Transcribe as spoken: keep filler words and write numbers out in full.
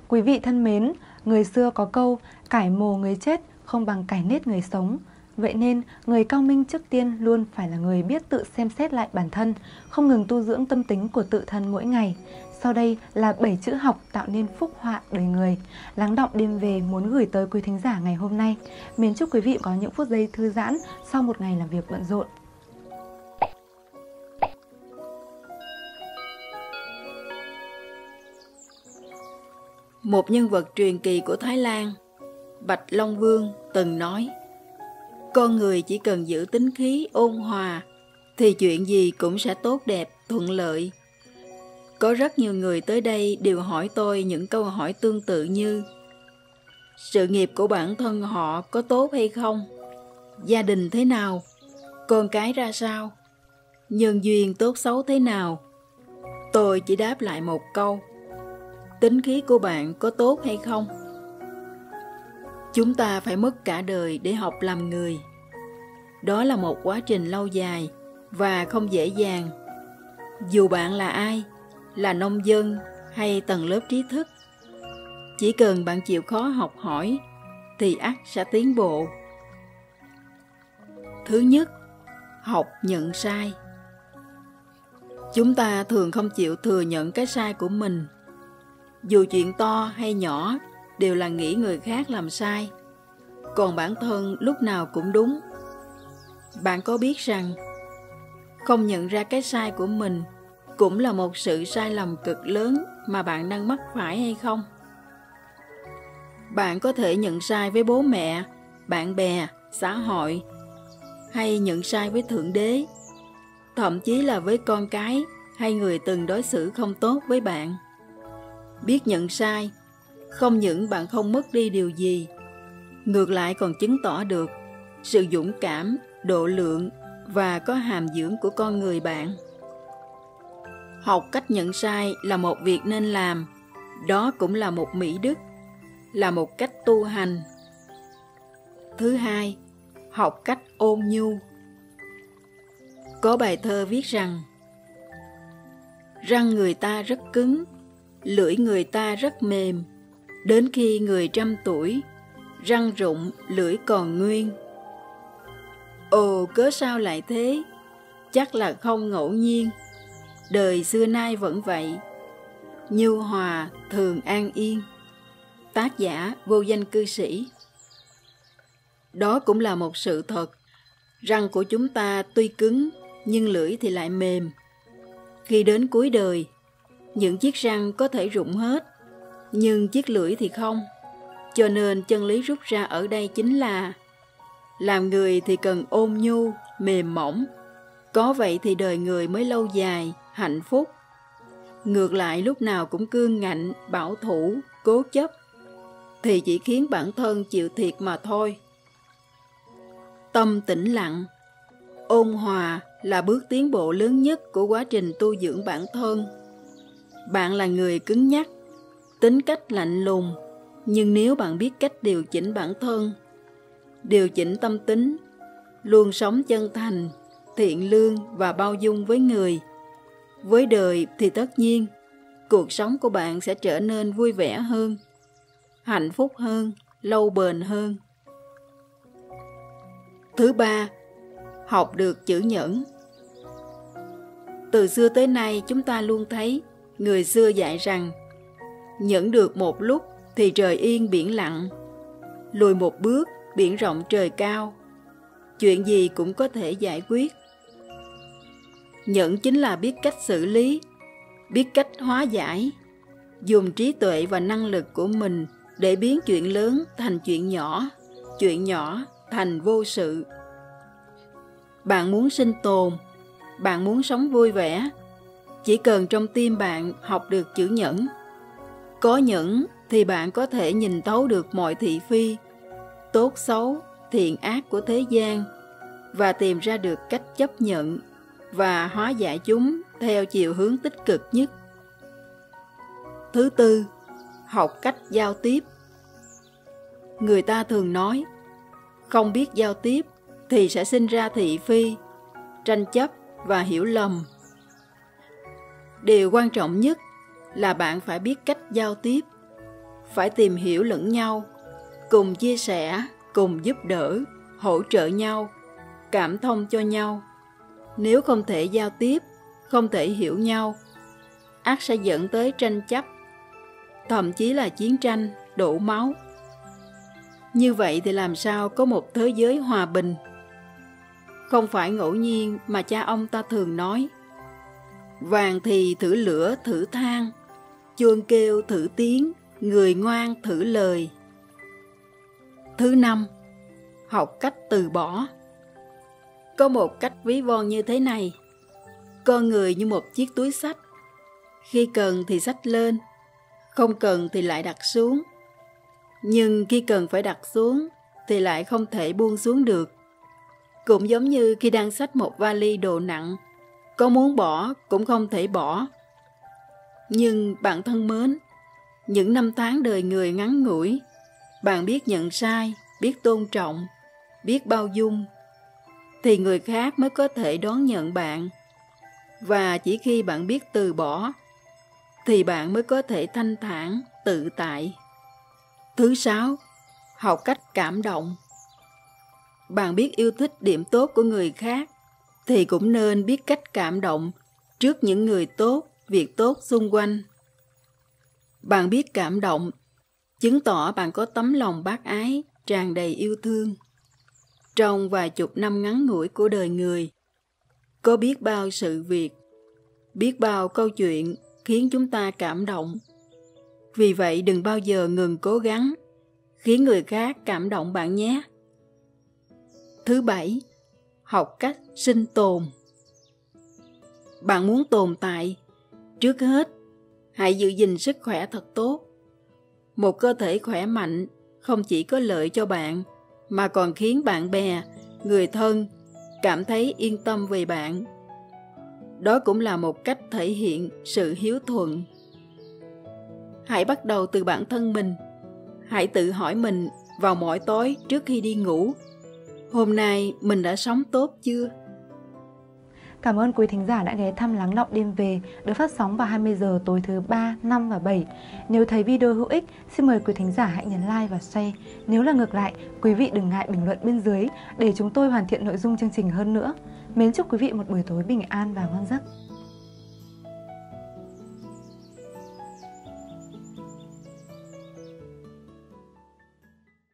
Quý vị thân mến, người xưa có câu cải mồ người chết không bằng cải nết người sống. Vậy nên, người cao minh trước tiên luôn phải là người biết tự xem xét lại bản thân, không ngừng tu dưỡng tâm tính của tự thân mỗi ngày. Sau đây là bảy chữ học tạo nên phúc họa đời người. Lắng đọng đêm về muốn gửi tới quý thính giả ngày hôm nay. Mến chúc quý vị có những phút giây thư giãn sau một ngày làm việc bận rộn. Một nhân vật truyền kỳ của Thái Lan, Bạch Long Vương từng nói: con người chỉ cần giữ tính khí ôn hòa thì chuyện gì cũng sẽ tốt đẹp, thuận lợi. Có rất nhiều người tới đây đều hỏi tôi những câu hỏi tương tự như: sự nghiệp của bản thân họ có tốt hay không? Gia đình thế nào? Con cái ra sao? Nhân duyên tốt xấu thế nào? Tôi chỉ đáp lại một câu: tính khí của bạn có tốt hay không? Chúng ta phải mất cả đời để học làm người. Đó là một quá trình lâu dài và không dễ dàng. Dù bạn là ai, là nông dân hay tầng lớp trí thức, chỉ cần bạn chịu khó học hỏi thì ắt sẽ tiến bộ. Thứ nhất, học nhận sai. Chúng ta thường không chịu thừa nhận cái sai của mình. Dù chuyện to hay nhỏ đều là nghĩ người khác làm sai, còn bản thân lúc nào cũng đúng. Bạn có biết rằng không nhận ra cái sai của mình cũng là một sự sai lầm cực lớn mà bạn đang mắc phải hay không? Bạn có thể nhận sai với bố mẹ, bạn bè, xã hội, hay nhận sai với Thượng Đế, thậm chí là với con cái hay người từng đối xử không tốt với bạn. Biết nhận sai, không những bạn không mất đi điều gì, ngược lại còn chứng tỏ được sự dũng cảm, độ lượng và có hàm dưỡng của con người bạn. Học cách nhận sai là một việc nên làm, đó cũng là một mỹ đức, là một cách tu hành. Thứ hai, học cách ôn nhu. Có bài thơ viết rằng: răng người ta rất cứng, lưỡi người ta rất mềm, đến khi người trăm tuổi, răng rụng lưỡi còn nguyên. Ồ, cớ sao lại thế? Chắc là không ngẫu nhiên, đời xưa nay vẫn vậy, nhu hòa thường an yên. Tác giả vô danh cư sĩ. Đó cũng là một sự thật. Răng của chúng ta tuy cứng, nhưng lưỡi thì lại mềm. Khi đến cuối đời, những chiếc răng có thể rụng hết, nhưng chiếc lưỡi thì không. Cho nên chân lý rút ra ở đây chính là làm người thì cần ôn nhu, mềm mỏng. Có vậy thì đời người mới lâu dài, hạnh phúc. Ngược lại lúc nào cũng cương ngạnh, bảo thủ, cố chấp thì chỉ khiến bản thân chịu thiệt mà thôi. Tâm tĩnh lặng, ôn hòa là bước tiến bộ lớn nhất của quá trình tu dưỡng bản thân. Bạn là người cứng nhắc, tính cách lạnh lùng, nhưng nếu bạn biết cách điều chỉnh bản thân, điều chỉnh tâm tính, luôn sống chân thành, thiện lương và bao dung với người, với đời, thì tất nhiên cuộc sống của bạn sẽ trở nên vui vẻ hơn, hạnh phúc hơn, lâu bền hơn. Thứ ba, học được chữ nhẫn. Từ xưa tới nay chúng ta luôn thấy người xưa dạy rằng nhẫn được một lúc thì trời yên biển lặng, lùi một bước biển rộng trời cao, chuyện gì cũng có thể giải quyết. Nhẫn chính là biết cách xử lý, biết cách hóa giải, dùng trí tuệ và năng lực của mình để biến chuyện lớn thành chuyện nhỏ, chuyện nhỏ thành vô sự. Bạn muốn sinh tồn, bạn muốn sống vui vẻ, chỉ cần trong tim bạn học được chữ nhẫn. Có nhẫn thì bạn có thể nhìn thấu được mọi thị phi, tốt xấu, thiện ác của thế gian và tìm ra được cách chấp nhận và hóa giải chúng theo chiều hướng tích cực nhất. Thứ tư, học cách giao tiếp. Người ta thường nói, không biết giao tiếp thì sẽ sinh ra thị phi, tranh chấp và hiểu lầm. Điều quan trọng nhất là bạn phải biết cách giao tiếp. phải tìm hiểu lẫn nhau, cùng chia sẻ, cùng giúp đỡ, hỗ trợ nhau, cảm thông cho nhau. Nếu không thể giao tiếp, không thể hiểu nhau, ắt sẽ dẫn tới tranh chấp, thậm chí là chiến tranh, đổ máu. Như vậy thì làm sao có một thế giới hòa bình? Không phải ngẫu nhiên mà cha ông ta thường nói: vàng thì thử lửa thử than, chuông kêu thử tiếng, người ngoan thử lời. Thứ năm, học cách từ bỏ. Có một cách ví von như thế này: con người như một chiếc túi xách, khi cần thì xách lên, không cần thì lại đặt xuống. Nhưng khi cần phải đặt xuống thì lại không thể buông xuống được. Cũng giống như khi đang xách một vali đồ nặng, có muốn bỏ cũng không thể bỏ. Nhưng bạn thân mến, những năm tháng đời người ngắn ngủi, bạn biết nhận sai, biết tôn trọng, biết bao dung, thì người khác mới có thể đón nhận bạn. Và chỉ khi bạn biết từ bỏ, thì bạn mới có thể thanh thản, tự tại. Thứ sáu, học cách cảm động. Bạn biết yêu thích điểm tốt của người khác, thì cũng nên biết cách cảm động trước những người tốt, việc tốt xung quanh. Bạn biết cảm động, chứng tỏ bạn có tấm lòng bác ái, tràn đầy yêu thương. Trong vài chục năm ngắn ngủi của đời người, có biết bao sự việc, biết bao câu chuyện khiến chúng ta cảm động. Vì vậy đừng bao giờ ngừng cố gắng, khiến người khác cảm động bạn nhé. Thứ bảy, học cách sinh tồn. Bạn muốn tồn tại, trước hết, hãy giữ gìn sức khỏe thật tốt. Một cơ thể khỏe mạnh không chỉ có lợi cho bạn, mà còn khiến bạn bè, người thân cảm thấy yên tâm về bạn. Đó cũng là một cách thể hiện sự hiếu thuận. Hãy bắt đầu từ bản thân mình. Hãy tự hỏi mình vào mỗi tối trước khi đi ngủ: hôm nay mình đã sống tốt chưa? Cảm ơn quý thính giả đã ghé thăm Lắng Đọng Đêm Về, được phát sóng vào hai mươi giờ tối thứ ba, năm và bảy. Nếu thấy video hữu ích, xin mời quý thính giả hãy nhấn like và share. Nếu là ngược lại, quý vị đừng ngại bình luận bên dưới để chúng tôi hoàn thiện nội dung chương trình hơn nữa. Mến chúc quý vị một buổi tối bình an và ngon giấc.